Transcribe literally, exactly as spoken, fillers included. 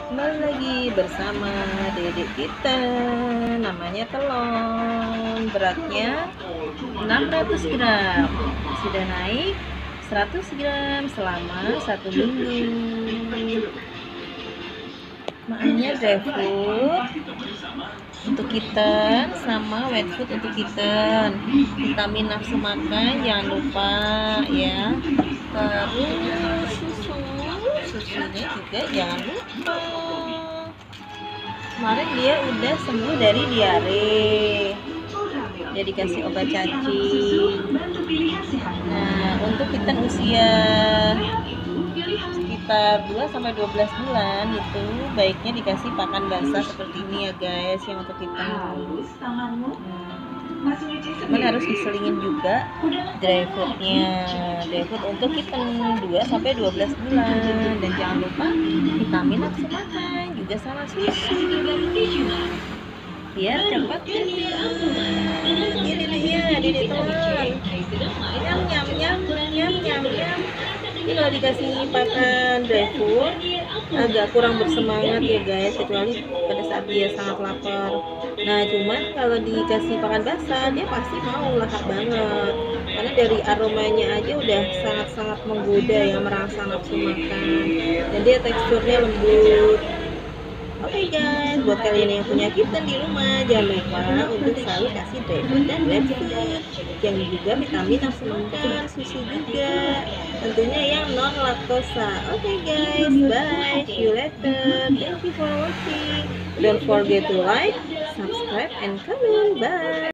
Kembali lagi bersama dedek kita, namanya Telon. Beratnya enam ratus gram, sudah naik seratus gram selama satu minggu. Makannya dry food untuk kitten sama wet food untuk kitten. Vitamin nafsu makan jangan lupa ya. Terus susu, susunya juga jangan lupa. Kemarin dia udah sembuh dari diare, dia dikasih obat cacing. Nah, untuk kitten usia sekitar dua sampai dua belas bulan itu baiknya dikasih pakan basah seperti ini ya guys, yang untuk kitten. Hmm. Cuman harus diselingin juga dry foodnya, dry food untuk kitten dua sampai dua belas bulan. Dan jangan lupa vitamin nafsu makan juga sama susu biar cepat gede. Ini dedeknya, dedek Telon. Nyam nyam nyam nyam nyam nyam. Ini kalau dikasih pakan dry food agak kurang bersemangat ya guys, kecuali pada saat dia sangat lapar. Nah cuman kalau dikasih pakan basah dia pasti mau, lahap banget, karena dari aromanya aja udah sangat-sangat menggoda ya, merangsang nafsu makan, dan dia teksturnya lembut. Oke okay guys, buat kalian yang punya kitten di rumah, jangan lupa untuk selalu kasih dry food dan wet food yang juga vitamin nafsu makan, susu juga, tentunya yang non laktosa. Oke okay guys, bye, see you later, thank you for watching, don't forget to like, subscribe, and comment. Bye.